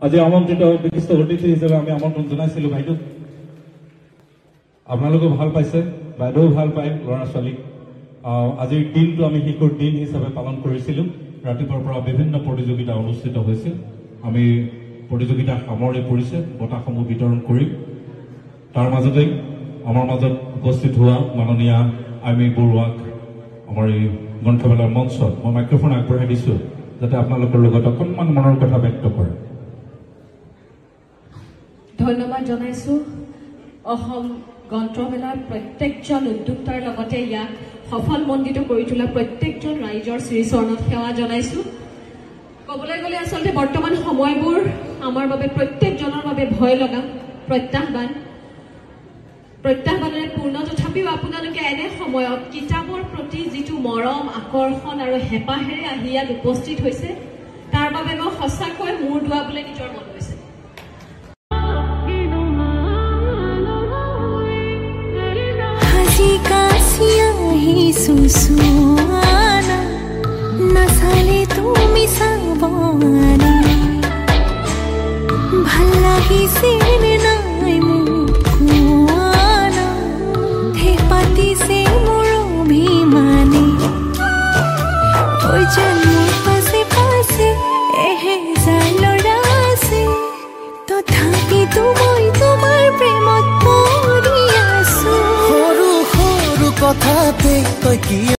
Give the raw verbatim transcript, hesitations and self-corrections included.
আজি আমন্ত্রিত বিশিষ্ট অতিথি হিসেবে আমি আমন্ত্রণ জানাইছিলো বাইদেউ আপোনালোকে ভাল পাইছে বাইদেউ ভাল পায় ল'ৰা ছোৱালীক আজিৰ দিনটো আমি শিশুৰ দিন হিচাপে পালন কৰিছিলো ৰাতিপুৱাৰ পৰা বিভিন্ন প্ৰতিযোগিতা অনুষ্ঠিত হৈছিল আমি প্ৰতিযোগিতা সামৰি পৰিছে বঁটাসমূহ বিতৰণ কৰিম তাৰ মাজতে আমাৰ মাজত উপস্থিত হোৱা মাননীয় আইমি বৰুৱাক আমাৰ এই গ্ৰন্থমেলাৰ মঞ্চত মই মাইক্ৰফোন আগবঢ়াই দিছো যাতে আপোনালোকৰ লগত অকণমান মনৰ কথা ব্যক্ত কৰে ধন্যবাদ জনাইছো অসম গ্ৰন্থমেলাৰ প্ৰত্যেকজন উদ্যোক্তাৰ লগতে ইয়াক সফলমণ্ডিত কৰি তোলা প্ৰত্যেকজন ৰাইজৰ শ্ৰীচৰণত সেৱা জনাইছো কবলৈ গলে আসলতে বৰ্তমান সময়বোৰ আমাৰ বাবে প্ৰত্যেকজনৰ বাবে ভয় লগা প্ৰত্যাহ্বান প্ৰত্যাহ্বানেৰে পূৰ্ণ তথাপিও আপোনালোকে এনে সময়ত কিতাপৰ প্ৰতি যিটো মৰম আকৰ্ষণ আৰু হেঁপাহেৰে আহি ইয়াত উপস্থিত হৈছে তাৰ বাবে মই সঁচাকৈ মূৰ দুৱাবলৈ নিজৰ মন গৈছে सुसुआना नसाले तुमी साबाना भला ही सेने नाई मुकुआना थे पाती से मोरो भी माने ओय जन्म पासे पासे एहे जालोरा से तो थापी तुमई तुमार प्रेमत पड़ी आसु কথাতে তই কি